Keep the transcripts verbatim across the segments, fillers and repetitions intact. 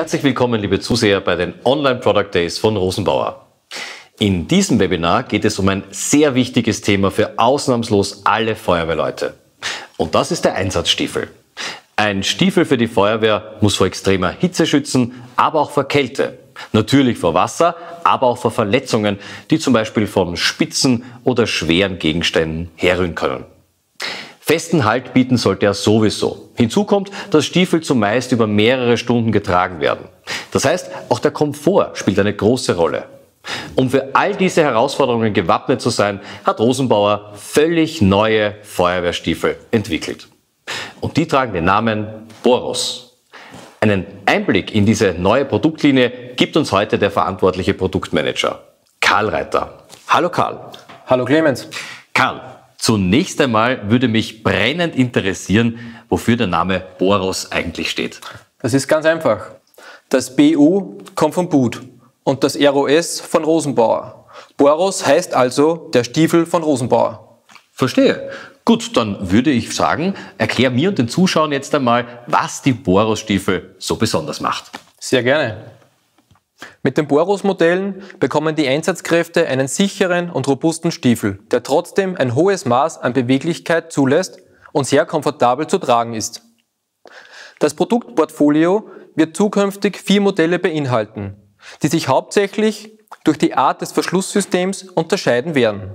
Herzlich willkommen, liebe Zuseher, bei den Online Product Days von Rosenbauer. In diesem Webinar geht es um ein sehr wichtiges Thema für ausnahmslos alle Feuerwehrleute. Und das ist der Einsatzstiefel. Ein Stiefel für die Feuerwehr muss vor extremer Hitze schützen, aber auch vor Kälte. Natürlich vor Wasser, aber auch vor Verletzungen, die zum Beispiel von spitzen oder schweren Gegenständen herrühren können. Festen Halt bieten sollte er sowieso. Hinzu kommt, dass Stiefel zumeist über mehrere Stunden getragen werden. Das heißt, auch der Komfort spielt eine große Rolle. Um für all diese Herausforderungen gewappnet zu sein, hat Rosenbauer völlig neue Feuerwehrstiefel entwickelt. Und die tragen den Namen Boros. Einen Einblick in diese neue Produktlinie gibt uns heute der verantwortliche Produktmanager, Karl Reiter. Hallo Karl. Hallo Clemens. Karl, zunächst einmal würde mich brennend interessieren, wofür der Name Boros eigentlich steht. Das ist ganz einfach. Das B U kommt von Boot und das R O S von Rosenbauer. Boros heißt also der Stiefel von Rosenbauer. Verstehe. Gut, dann würde ich sagen, erklär mir und den Zuschauern jetzt einmal, was die Boros-Stiefel so besonders macht. Sehr gerne. Mit den Boros-Modellen bekommen die Einsatzkräfte einen sicheren und robusten Stiefel, der trotzdem ein hohes Maß an Beweglichkeit zulässt und sehr komfortabel zu tragen ist. Das Produktportfolio wird zukünftig vier Modelle beinhalten, die sich hauptsächlich durch die Art des Verschlusssystems unterscheiden werden.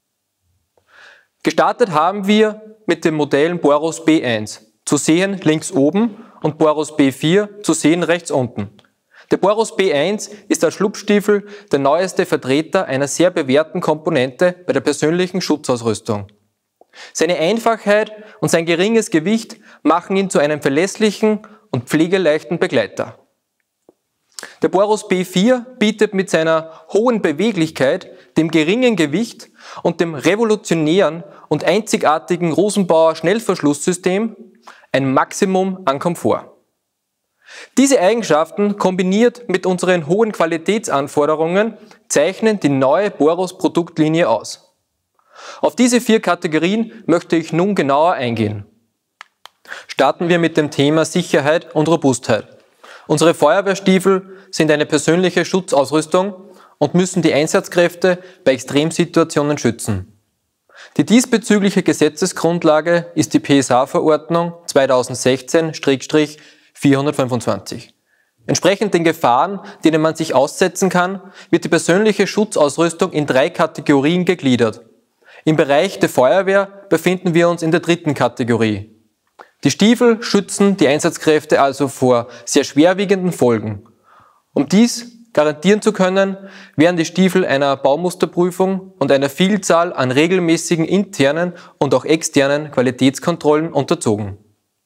Gestartet haben wir mit den Modellen Boros B eins, zu sehen links oben, und Boros B vier, zu sehen rechts unten. Der Boros B eins ist als Schlupfstiefel der neueste Vertreter einer sehr bewährten Komponente bei der persönlichen Schutzausrüstung. Seine Einfachheit und sein geringes Gewicht machen ihn zu einem verlässlichen und pflegeleichten Begleiter. Der Boros B vier bietet mit seiner hohen Beweglichkeit, dem geringen Gewicht und dem revolutionären und einzigartigen Rosenbauer Schnellverschlusssystem ein Maximum an Komfort. Diese Eigenschaften kombiniert mit unseren hohen Qualitätsanforderungen zeichnen die neue Boros Produktlinie aus. Auf diese vier Kategorien möchte ich nun genauer eingehen. Starten wir mit dem Thema Sicherheit und Robustheit. Unsere Feuerwehrstiefel sind eine persönliche Schutzausrüstung und müssen die Einsatzkräfte bei Extremsituationen schützen. Die diesbezügliche Gesetzesgrundlage ist die P S A-Verordnung zweitausendsechzehn vierhundertfünfundzwanzig. Entsprechend den Gefahren, denen man sich aussetzen kann, wird die persönliche Schutzausrüstung in drei Kategorien gegliedert. Im Bereich der Feuerwehr befinden wir uns in der dritten Kategorie. Die Stiefel schützen die Einsatzkräfte also vor sehr schwerwiegenden Folgen. Um dies garantieren zu können, werden die Stiefel einer Baumusterprüfung und einer Vielzahl an regelmäßigen internen und auch externen Qualitätskontrollen unterzogen.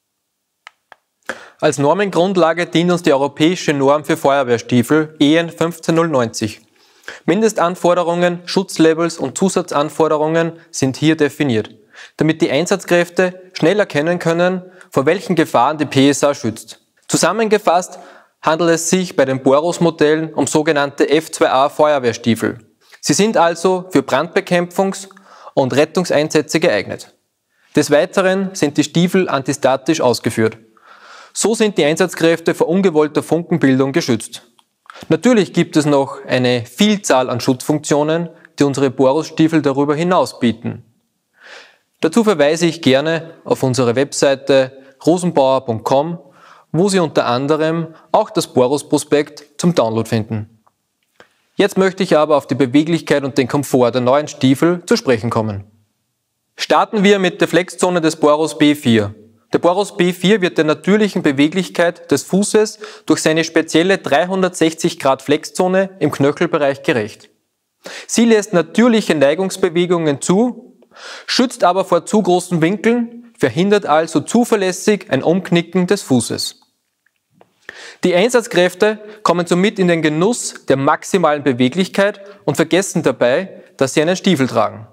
Als Normengrundlage dient uns die europäische Norm für Feuerwehrstiefel E N fünfzehn null neunzig. Mindestanforderungen, Schutzlevels und Zusatzanforderungen sind hier definiert, damit die Einsatzkräfte schnell erkennen können, vor welchen Gefahren die P S A schützt. Zusammengefasst handelt es sich bei den Boros-Modellen um sogenannte F zwei A Feuerwehrstiefel. Sie sind also für Brandbekämpfungs- und Rettungseinsätze geeignet. Des Weiteren sind die Stiefel antistatisch ausgeführt. So sind die Einsatzkräfte vor ungewollter Funkenbildung geschützt. Natürlich gibt es noch eine Vielzahl an Schutzfunktionen, die unsere Boros-Stiefel darüber hinaus bieten. Dazu verweise ich gerne auf unsere Webseite rosenbauer punkt com, wo Sie unter anderem auch das Boros-Prospekt zum Download finden. Jetzt möchte ich aber auf die Beweglichkeit und den Komfort der neuen Stiefel zu sprechen kommen. Starten wir mit der Flexzone des Boros B vier. Der Boros B vier wird der natürlichen Beweglichkeit des Fußes durch seine spezielle dreihundertsechzig Grad Flexzone im Knöchelbereich gerecht. Sie lässt natürliche Neigungsbewegungen zu, schützt aber vor zu großen Winkeln, verhindert also zuverlässig ein Umknicken des Fußes. Die Einsatzkräfte kommen somit in den Genuss der maximalen Beweglichkeit und vergessen dabei, dass sie einen Stiefel tragen.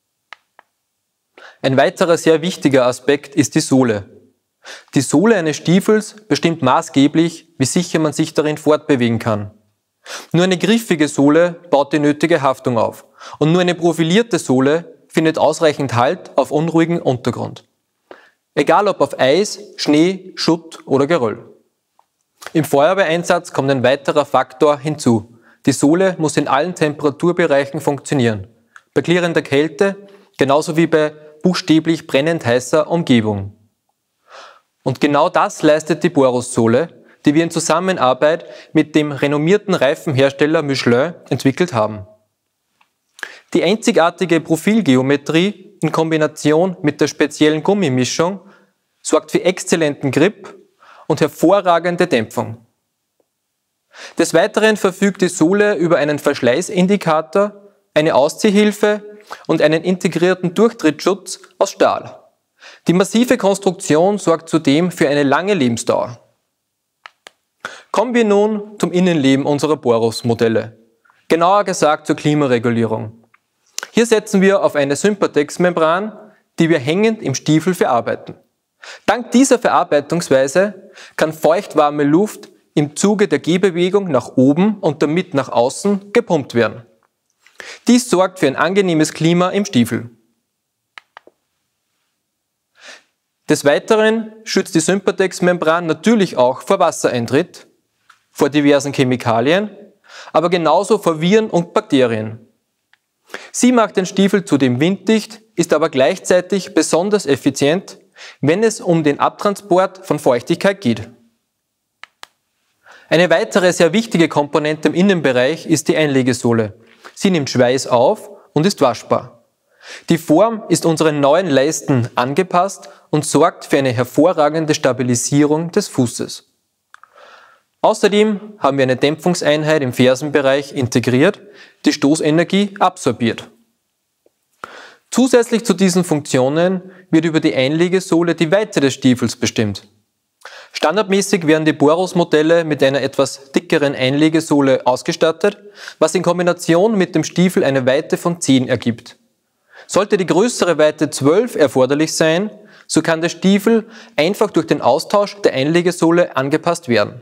Ein weiterer sehr wichtiger Aspekt ist die Sohle. Die Sohle eines Stiefels bestimmt maßgeblich, wie sicher man sich darin fortbewegen kann. Nur eine griffige Sohle baut die nötige Haftung auf und nur eine profilierte Sohle findet ausreichend Halt auf unruhigem Untergrund. Egal ob auf Eis, Schnee, Schutt oder Geröll. Im Feuerwehreinsatz kommt ein weiterer Faktor hinzu. Die Sohle muss in allen Temperaturbereichen funktionieren. Bei klirrender Kälte, genauso wie bei buchstäblich brennend heißer Umgebung. Und genau das leistet die Boros-Sohle, die wir in Zusammenarbeit mit dem renommierten Reifenhersteller Michelin entwickelt haben. Die einzigartige Profilgeometrie in Kombination mit der speziellen Gummimischung sorgt für exzellenten Grip und hervorragende Dämpfung. Des Weiteren verfügt die Sohle über einen Verschleißindikator, eine Ausziehhilfe und einen integrierten Durchtrittsschutz aus Stahl. Die massive Konstruktion sorgt zudem für eine lange Lebensdauer. Kommen wir nun zum Innenleben unserer Boros-Modelle. Genauer gesagt zur Klimaregulierung. Hier setzen wir auf eine Sympatex-Membran, die wir hängend im Stiefel verarbeiten. Dank dieser Verarbeitungsweise kann feuchtwarme Luft im Zuge der Gehbewegung nach oben und damit nach außen gepumpt werden. Dies sorgt für ein angenehmes Klima im Stiefel. Des Weiteren schützt die Sympatex-Membran natürlich auch vor Wassereintritt, vor diversen Chemikalien, aber genauso vor Viren und Bakterien. Sie macht den Stiefel zudem winddicht, ist aber gleichzeitig besonders effizient, wenn es um den Abtransport von Feuchtigkeit geht. Eine weitere sehr wichtige Komponente im Innenbereich ist die Einlegesohle. Sie nimmt Schweiß auf und ist waschbar. Die Form ist unseren neuen Leisten angepasst und sorgt für eine hervorragende Stabilisierung des Fußes. Außerdem haben wir eine Dämpfungseinheit im Fersenbereich integriert, die Stoßenergie absorbiert. Zusätzlich zu diesen Funktionen wird über die Einlegesohle die Weite des Stiefels bestimmt. Standardmäßig werden die Boros-Modelle mit einer etwas dickeren Einlegesohle ausgestattet, was in Kombination mit dem Stiefel eine Weite von zehn ergibt. Sollte die größere Weite zwölf erforderlich sein, so kann der Stiefel einfach durch den Austausch der Einlegesohle angepasst werden.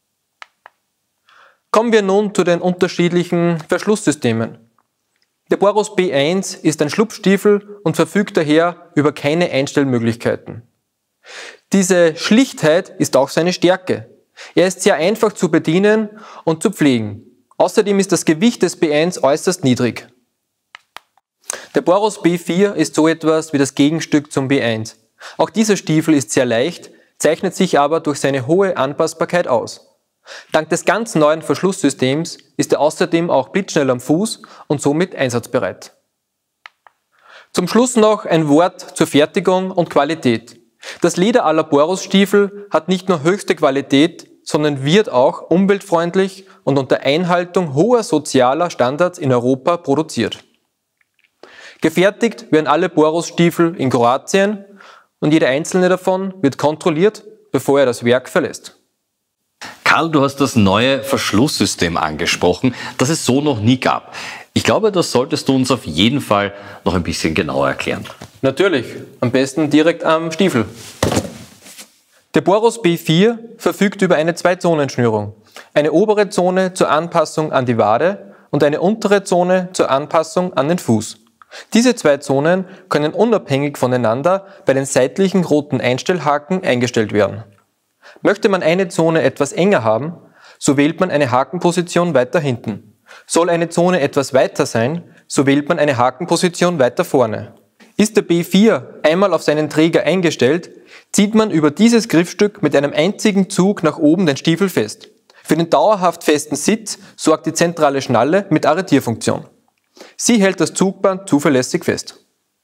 Kommen wir nun zu den unterschiedlichen Verschlusssystemen. Der Boros B eins ist ein Schlupfstiefel und verfügt daher über keine Einstellmöglichkeiten. Diese Schlichtheit ist auch seine Stärke. Er ist sehr einfach zu bedienen und zu pflegen. Außerdem ist das Gewicht des B eins äußerst niedrig. Der Boros B vier ist so etwas wie das Gegenstück zum B eins. Auch dieser Stiefel ist sehr leicht, zeichnet sich aber durch seine hohe Anpassbarkeit aus. Dank des ganz neuen Verschlusssystems ist er außerdem auch blitzschnell am Fuß und somit einsatzbereit. Zum Schluss noch ein Wort zur Fertigung und Qualität. Das Leder aller Boros-Stiefel hat nicht nur höchste Qualität, sondern wird auch umweltfreundlich und unter Einhaltung hoher sozialer Standards in Europa produziert. Gefertigt werden alle Boros-Stiefel in Kroatien und jeder einzelne davon wird kontrolliert, bevor er das Werk verlässt. Karl, du hast das neue Verschlusssystem angesprochen, das es so noch nie gab. Ich glaube, das solltest du uns auf jeden Fall noch ein bisschen genauer erklären. Natürlich, am besten direkt am Stiefel. Der Boros B vier verfügt über eine Zwei-Zonen-Schnürung. Eine obere Zone zur Anpassung an die Wade und eine untere Zone zur Anpassung an den Fuß. Diese zwei Zonen können unabhängig voneinander bei den seitlichen roten Einstellhaken eingestellt werden. Möchte man eine Zone etwas enger haben, so wählt man eine Hakenposition weiter hinten. Soll eine Zone etwas weiter sein, so wählt man eine Hakenposition weiter vorne. Ist der B vier einmal auf seinen Träger eingestellt, zieht man über dieses Griffstück mit einem einzigen Zug nach oben den Stiefel fest. Für den dauerhaft festen Sitz sorgt die zentrale Schnalle mit Arretierfunktion. Sie hält das Zugband zuverlässig fest.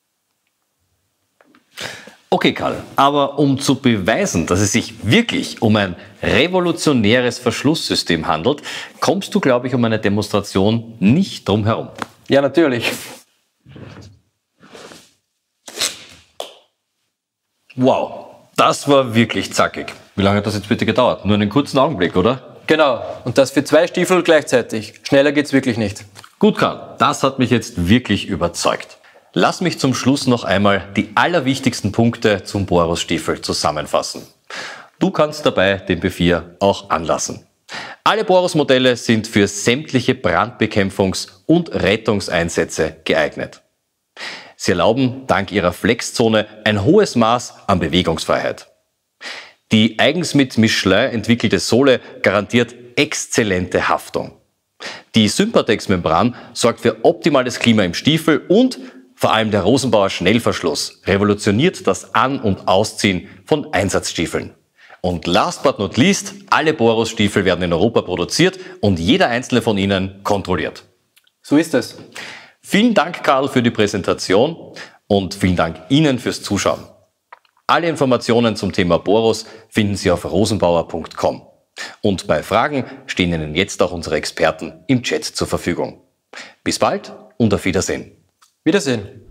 Okay, Karl, aber um zu beweisen, dass es sich wirklich um ein revolutionäres Verschlusssystem handelt, kommst du, glaube ich, um eine Demonstration nicht drum herum. Ja, natürlich. Wow, das war wirklich zackig. Wie lange hat das jetzt bitte gedauert? Nur einen kurzen Augenblick, oder? Genau, und das für zwei Stiefel gleichzeitig. Schneller geht's wirklich nicht. Gut, Karl, das hat mich jetzt wirklich überzeugt. Lass mich zum Schluss noch einmal die allerwichtigsten Punkte zum Boros-Stiefel zusammenfassen. Du kannst dabei den B vier auch anlassen. Alle Boros-Modelle sind für sämtliche Brandbekämpfungs- und Rettungseinsätze geeignet. Sie erlauben dank ihrer Flexzone ein hohes Maß an Bewegungsfreiheit. Die eigens mit Michelin entwickelte Sohle garantiert exzellente Haftung. Die Sympatex-Membran sorgt für optimales Klima im Stiefel und vor allem der Rosenbauer Schnellverschluss revolutioniert das An- und Ausziehen von Einsatzstiefeln. Und last but not least, alle Boros-Stiefel werden in Europa produziert und jeder einzelne von ihnen kontrolliert. So ist es. Vielen Dank, Karl, für die Präsentation und vielen Dank Ihnen fürs Zuschauen. Alle Informationen zum Thema Boros finden Sie auf rosenbauer punkt com. Und bei Fragen stehen Ihnen jetzt auch unsere Experten im Chat zur Verfügung. Bis bald und auf Wiedersehen. Wiedersehen.